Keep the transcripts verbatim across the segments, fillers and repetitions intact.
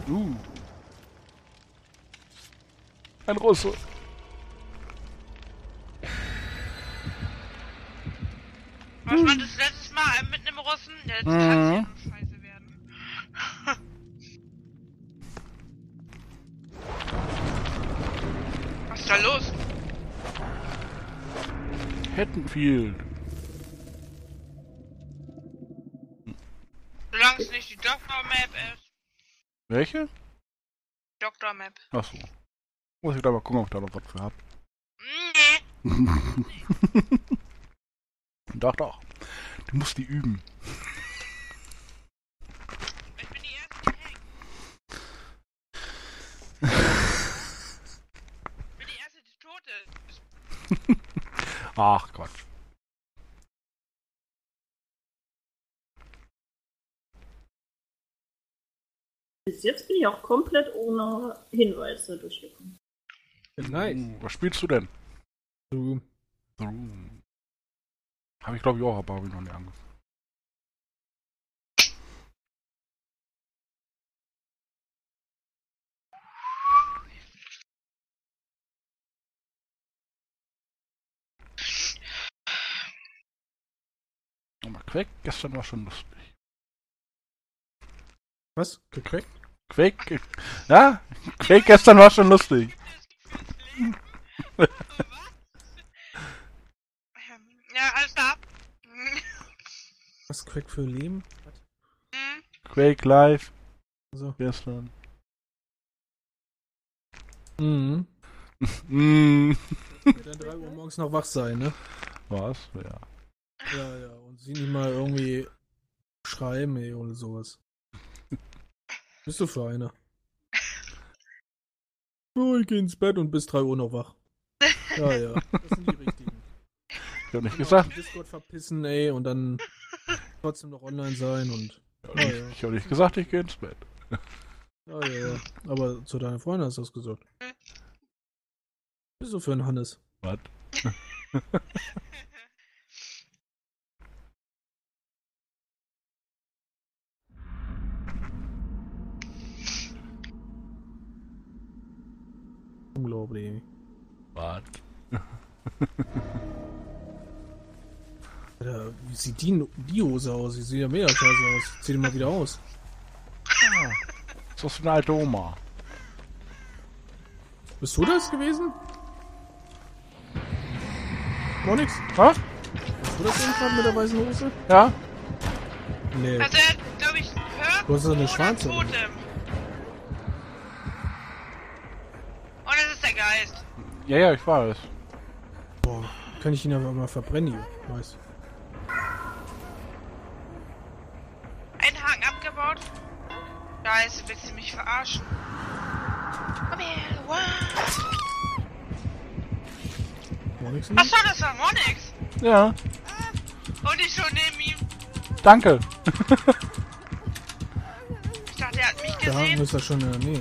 Uh. Ein Russe. Was war das letztes Mal mit einem Russen? Ja, das Mhm. kann ja nur scheiße werden. Was ist da los? Haddonfield. Solange es nicht die Doktor Map ist. Welche? Doktor Map. Achso. Muss ich da mal gucken, ob ich da noch was für hab. Nee. Doch, doch. Du musst die üben. Ich bin die erste, die hängt. Ich bin die erste, die tot ist. Ach Gott. Bis jetzt bin ich auch komplett ohne Hinweise durchgekommen. Nice. Uh, was spielst du denn? Du. Uh. Habe ich glaube ich auch, aber habe ich noch nicht angefangen. Aber Quake gestern war schon lustig. Was? Gekriegt? Quake, ja? Quake gestern war schon lustig. Ja, alles klar. Was? Crack für Leben? Hm? Quake live So. gestern. Mhm. Mm. Wird dann drei Uhr morgens noch wach sein, ne? Was? Ja. Ja, ja. Und sie nicht mal irgendwie schreiben, ey, oder sowas. Bist du für einer? Oh, ich geh ins Bett und bis drei Uhr noch wach. Ja, ja. Das sind die richtigen. Ich hab nicht Genau, gesagt. Discord verpissen, ey, und dann trotzdem noch online sein und. Ich hab nicht, Ja, ja. ich hab nicht gesagt, ich gehe ins Bett. Ja, ja, ja. Aber zu deiner Freundin hast du das gesagt. Bist du für ein Hannes? Was? Unglaublich. Was? Alter, wie sieht die, die Hose aus? Die sieht ja mega scheiße aus. Zieh die mal wieder aus. Ah, ist das für eine alte Oma? Bist du das gewesen? Noch nix. Was? Bist du das eben gerade mit der weißen Hose? Ja? Nee. Also er hat, glaube ich, hört Du hast so eine oder schwarze, oder? Totem. Und es ist der Geist. Ja, ja, ich weiß. Boah, kann ich ihn aber mal verbrennen hier. Nice. Ein Haken abgebaut. Geist, willst du mich verarschen? Komm her, wow. Noch nix? Was war das für Monix? Ja, Und ich schon neben ihm. danke. Ich dachte, er hat mich Der Haken gesehen. ist ja schon in der Nähe.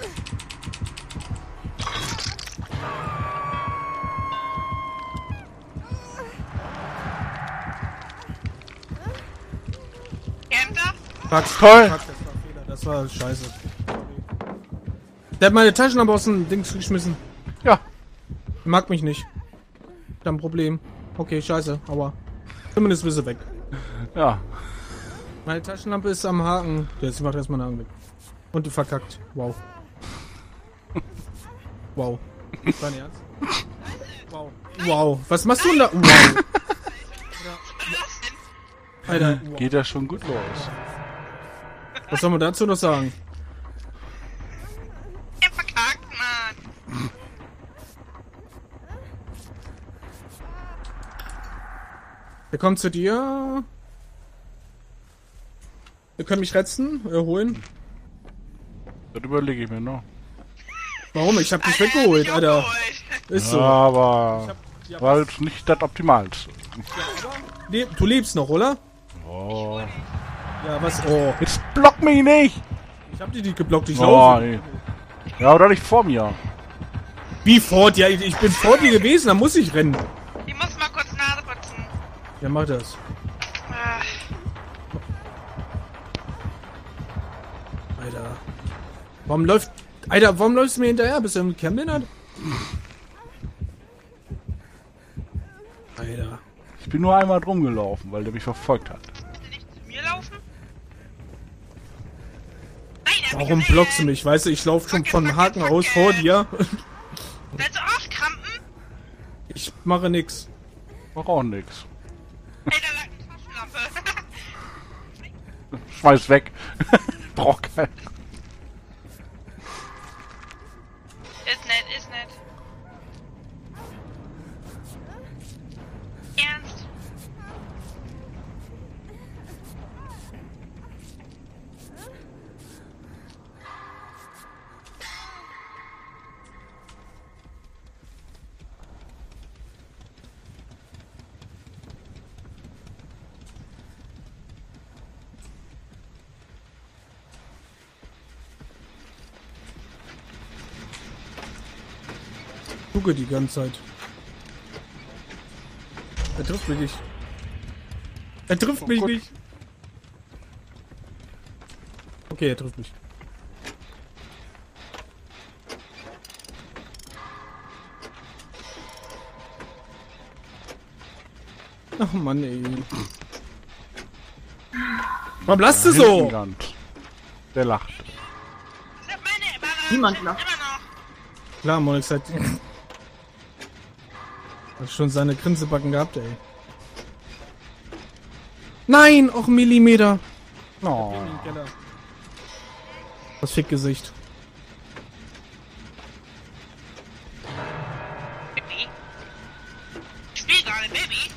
Kennt er? Fuck, Toll. fuck, das war ein Fehler. Das war scheiße. Der hat meine Taschenlampe aus dem Dings geschmissen. Ja, Mag mich nicht. Dann Problem. Okay, scheiße, aua. Zumindest bist du weg. ja. Meine Taschenlampe ist am Haken. Jetzt macht erstmal einen Haken weg. Und du verkackt. Wow. Wow. Dein Ernst? Wow. Wow. Was machst du denn da? Wow. Alter, wow. Geht ja schon gut los. Was soll man dazu noch sagen? Er verkackt, Mann. Der kommt zu dir. Wir können mich retzen, äh, holen. Das überlege ich mir noch. Warum? Ich hab dich Alter, er hat weggeholt, mich Alter. abgeholt. Ist so. Aber Ja, war jetzt nicht das Optimalste. Le du lebst noch, oder? Oh. Ja, was? Oh. Jetzt block mich nicht! Ich hab dich nicht geblockt, ich Oh, laufe. nee. Ja, oder nicht vor mir. Wie vor dir? Ich, ich bin vor dir gewesen, da muss ich rennen. Ich muss mal kurz Nase putzen. Ja, mach das. Ah, Alter. Warum läuft... Alter, warum läufst du mir hinterher? Bist du irgendwie kennengelernt? Alter. Ich bin nur einmal drum gelaufen, weil der mich verfolgt hat. Willst du nicht zu mir laufen? Nein, er hat mich Warum gesehen. blockst du mich? Weißt du, ich laufe schon von Haken aus vor dir. Willst du aufkrampen? Ich mache nix. Mach auch nix. Ey, da lag eine Taschenlampe. Schmeiß weg. Brauch keinen. Ist nett, ist nett. Ernst? Gucke die ganze Zeit. Er trifft mich nicht. Er trifft Oh mich Gott. nicht. Okay, er trifft mich. Ach Mann, ey. Warum lasst du so? Hintenland. Der lacht. Ich hab meine Banane Niemand immer lacht. noch. Klar, Monix hat... hat schon seine Grinsebacken gehabt, ey. Nein, auch ein Millimeter. Oh. Das Fickgesicht. Baby? Ich spiel gerade Baby.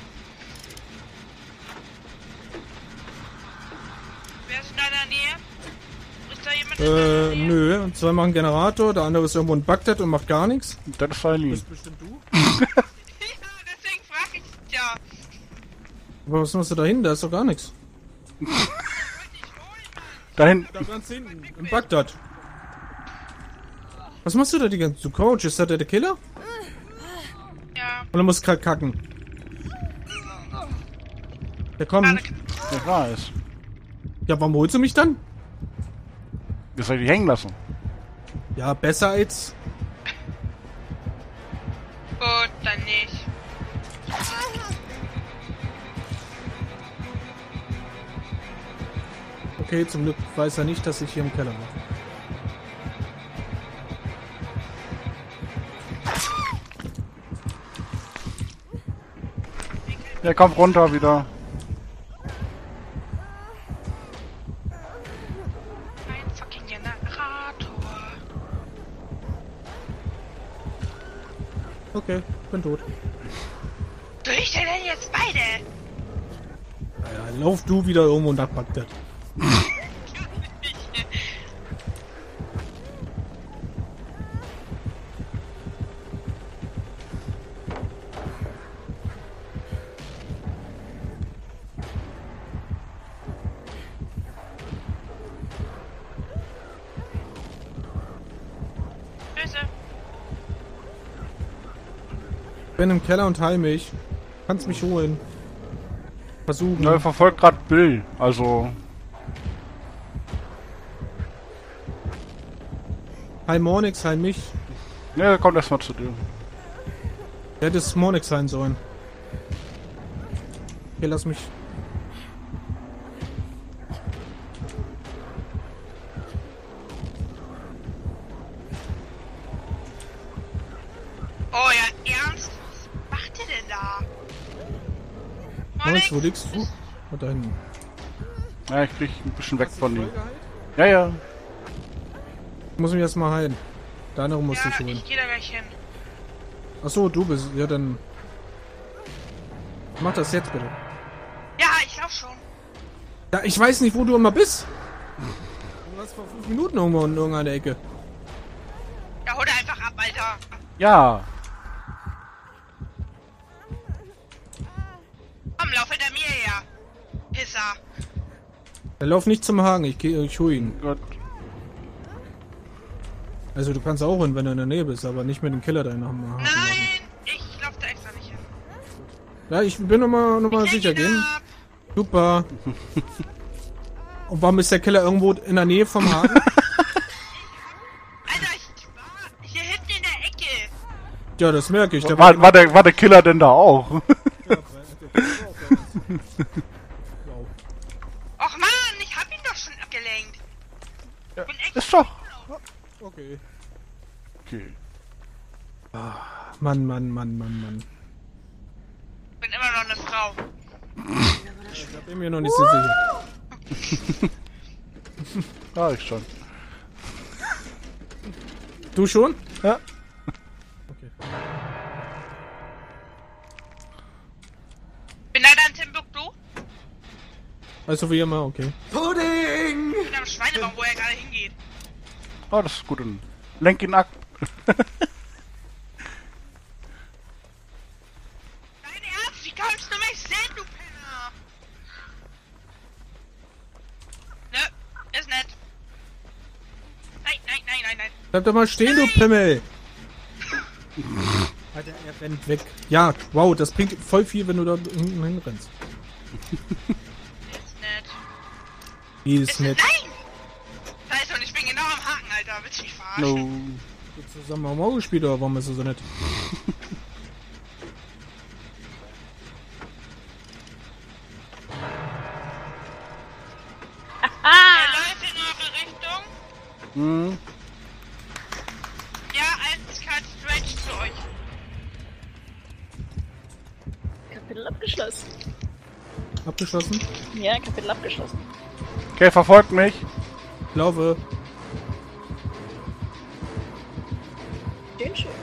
Wer ist in deiner Nähe? Ist da jemand in deiner Äh, Nähe? nö. Und zwei machen Generator, der andere ist irgendwo in Bagdad und macht gar nichts. Das ist Eileen. bestimmt du. Ja, deswegen frag ich ja. Aber was machst du da hinten? Da ist doch gar nichts. Da hinten. Da ganz hinten, in Bagdad. Was machst du da die ganze Zeit? Du Coach, ist das der Killer? Ja. Oder musst grad kacken? Der kommt. Ich weiß. Ja, warum holst du mich dann? Wir sollen die hängen lassen. Ja, besser als... Gut, dann nicht. Okay, zum Glück weiß er nicht, dass ich hier im Keller war. Der kommt runter wieder. Ein fucking Generator. Okay, bin tot. Durch denn jetzt beide? Naja, lauf du wieder irgendwo nach Bagdad. Böse. Bin im Keller und heil mich. Kannst mich holen. Versuchen. Na, er verfolgt gerade Bill. Also. Heil Mornix, heil mich. Ne, er kommt erstmal zu dir. Der hätte es Mornix sein sollen. Okay, lass mich. Oh ja, ernst? Was macht ihr denn da? Mornix, wo liegst du? Oh, da hinten. Ja, ich krieg ein bisschen weg von ihm. Ja, ja. Ich muss mich erstmal heilen. Der andere muss Ja, dich holen. ich geh da gleich hin. Achso, du bist. Ja, dann. Mach das jetzt bitte. Ja, ich lauf schon. Ja, ich weiß nicht, wo du immer bist. Du warst vor fünf Minuten irgendwo in irgendeiner Ecke. Ja, hol einfach ab, Alter. Ja. Komm, lauf hinter mir her. Pisser. Er lauf nicht zum Haken, ich, geh- ich hol ihn. Gott. Also du kannst auch hin, wenn du in der Nähe bist, aber nicht mit dem Killer deinen Haken machen. Nein, ich lauf da extra nicht hin. Ja, ich bin nochmal noch mal Ich sicher lenk ihn gehen. ab. Super. Und warum ist der Killer irgendwo in der Nähe vom Haken? Ja, das merke ich. Der War, war, der, war der Killer denn da auch? Ja, der war auch bei uns. Wow. Och man, ich hab ihn doch schon abgelenkt. Ja, Bin echt ist doch. Okay. Okay. Mann, Mann, Mann, Mann, Mann. bin immer noch eine Frau. Da bin mir noch nicht so sicher. Ja, ich schon. Du schon? Ja. Okay. Bin leider in Timbuktu. Also wie immer, okay. Bin am Schweinebaum, wo er gerade hingeht. Oh, das ist gut. Dann lenk ihn ab. Dein Ernst? Wie kannst du mich sehen, du Penner? Nö, ist nett. Nein, nein, nein, nein, nein. Bleib doch mal stehen, du Pimmel! Alter, er rennt weg. Ja, wow, das bringt voll viel, wenn du da hinten hinrennst. Ist nett. Wie ist Ist nett. Nein! Scheiße, und ich bin genau am Haken, Alter. Willst du mich verarschen? No. Wir zusammen am Auge gespielt, oder warum ist er so nett? Er läuft in eure Richtung. Hm. Ja, eiskalt straight zu euch. Kapitel abgeschlossen. Abgeschlossen? Ja, Kapitel abgeschlossen. Okay, verfolgt mich. Laufe. Schön, schön.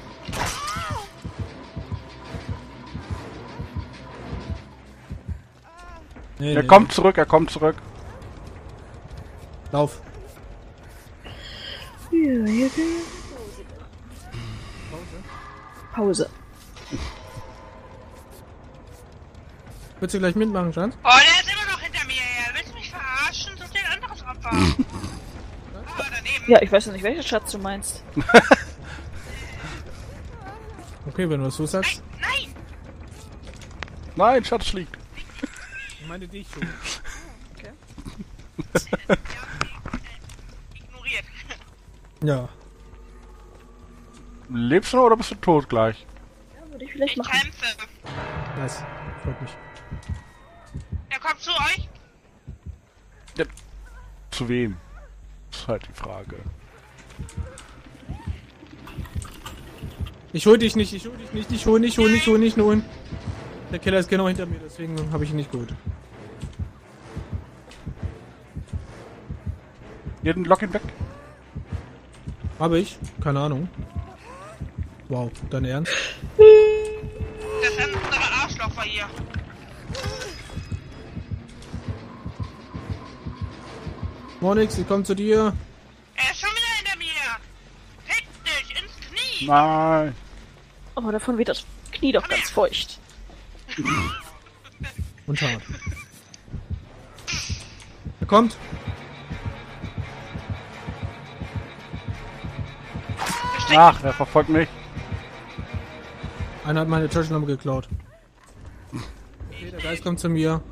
Nee, Er nee, kommt zurück, er kommt zurück. Lauf. Ja, hier Pause. Willst du gleich mitmachen, Schatz? Oh, der ist immer noch hinter mir her. Willst du mich verarschen? Such dir ein anderes Opfer. Ah, daneben. Ja, ich weiß noch nicht, welchen Schatz du meinst. Okay, wenn du das so sagst. Nein! Nein, Schatz liegt. Ich meine dich schon. Okay. Ja, ignoriert. Ja. Lebst du noch oder bist du tot gleich? Ja, würde ich vielleicht Ich machen. kämpfe. Nice. Freut mich. Er kommt zu euch. Ja. Zu wem? Das ist halt die Frage. Ich hol dich nicht, ich hol dich nicht, ich hol nicht, hol nicht, hol nicht, hol. Der Killer ist genau hinter mir, deswegen habe ich ihn nicht geholt. Jeden Lock ihn weg. Habe ich? Keine Ahnung. Wow, dein Ernst? Das andere Arschloch war hier. Monix, ich komm zu dir. Er ist schon wieder hinter mir. Fick dich ins Knie. Nein. Oh, davon wird das Knie doch ganz feucht. Und hart. Er kommt. Ach, er verfolgt mich. Einer hat meine Taschenlampe geklaut. Okay, der Geist kommt zu mir.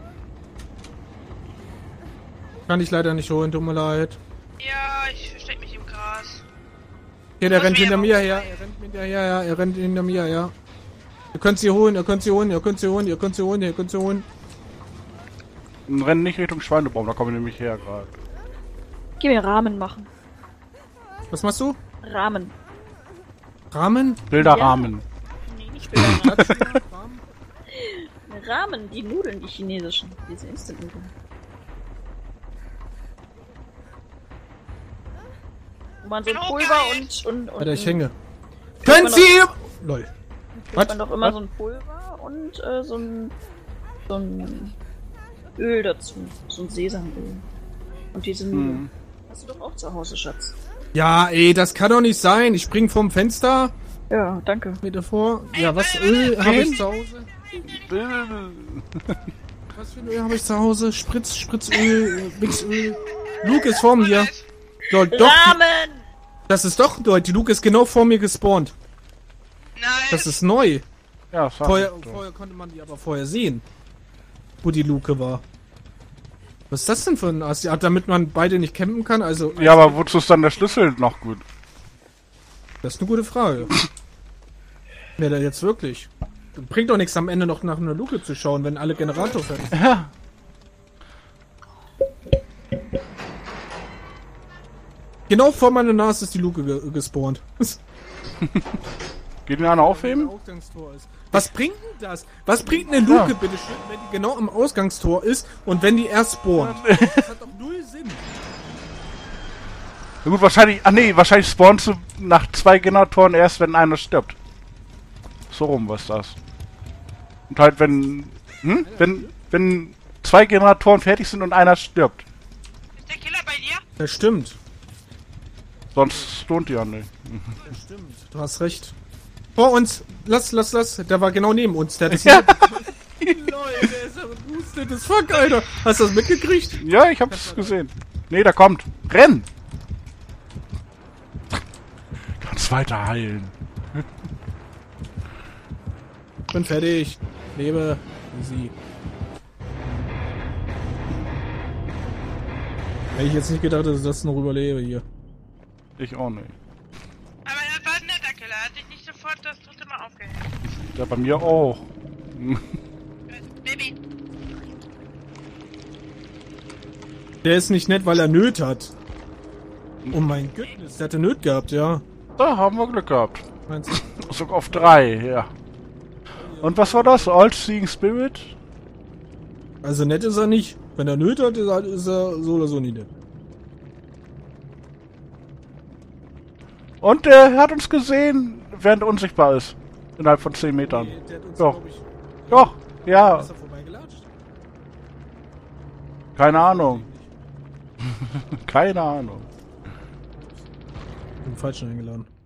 Kann ich leider nicht holen, tut mir leid. Ja, ich versteck mich im Gras. Okay, der Muss rennt mir hinter aber mir auch her. sein. Er rennt hinter her, ja, er rennt hinter mir her. Ihr könnt sie holen, ihr könnt sie holen, ihr könnt sie holen, ihr könnt sie holen, ihr könnt sie holen. Rennen nicht Richtung Schweinebaum, da kommen wir nämlich her gerade. Geh mir Rahmen machen. Was machst du? Rahmen. Rahmen? Bilderrahmen. Nee, nicht Bilder. Rahmen? Ramen, die Nudeln, die chinesischen. Diese Instant-Nudeln. Wo man so ein Bin Pulver hochgeheilt. und... und, und Alter, ich ein- hänge. kriegt Können man Sie... Lol. Kriegt Was? man doch immer Was? so ein Pulver und äh, so ein... so ein Öl dazu. So ein Sesamöl. Und diese Nudeln. Hm. Hast du doch auch zu Hause, Schatz. Ja, ey, das kann doch nicht sein. Ich spring vom Fenster. Ja, danke. Mit davor. Ja, was Öl habe ich zu Hause? Bill. Was für ein Öl habe ich zu Hause? Spritz, Spritzöl, Mixöl. Luke ist vor mir. Lol, doch. Ramen! Das ist doch, Leute, die Luke ist genau vor mir gespawnt. Nein. Das ist neu. Ja, das war Vorher, so. vorher konnte man die aber vorher sehen, wo die Luke war. Was ist das denn für ein Ast? Ja, damit man beide nicht campen kann? Also, Ja, aber wozu ist dann der Schlüssel noch gut? das ist eine gute Frage. Ja, da jetzt wirklich. Bringt doch nichts am Ende noch nach einer Luke zu schauen, wenn alle Generator fertig sind. Ja. Genau vor meiner Nase ist die Luke ge gespawnt. Geht ihn einer aufheben? Ausgangstor ist. Was bringt denn das? Was bringt eine Luke, Ja. bitteschön, wenn die genau am Ausgangstor ist und wenn die erst spawnt? Das hat doch null Sinn. Na gut, wahrscheinlich. Ach nee, wahrscheinlich spawnst du nach zwei Generatoren erst, wenn einer stirbt. So rum was das. Und halt wenn. Hm? Wenn. Wenn zwei Generatoren fertig sind und einer stirbt. Ist der Killer bei dir? Das stimmt. Sonst lohnt die ja nicht. Das stimmt. Du hast recht. Vor uns. Lass, lass, lass. Der war genau neben uns. Der hat das Ja. Leute, der ist ja boosted as fuck, Alter. Hast du das mitgekriegt? Ja, ich hab's gesehen. Nee, da kommt. Renn! Kannst weiter heilen. Bin fertig. Lebe. Easy. Hätte ich jetzt nicht gedacht, dass ich das noch überlebe hier. Ich auch nicht. Aber er war ein netter Killer. Er hat sich nicht sofort das dritte Mal aufgehängt. Ja, bei mir auch. Baby. Der ist nicht nett, weil er Nöt hat. Oh mein Gott, der hatte Nöt gehabt, ja. Da haben wir Glück gehabt. Meinst du? Sogar auf drei, ja. Und was war das? All-Seeing Spirit? Also nett ist er nicht. Wenn er Nöt hat, ist er, ist er so oder so nie nett. Und er hat uns gesehen, während er unsichtbar ist. Innerhalb von zehn Metern. Nee, der hat uns, Doch. glaub ich, Doch, ja. ist er vorbeigelatscht? Keine Ahnung. Keine Ahnung. Ich bin falsch eingeladen.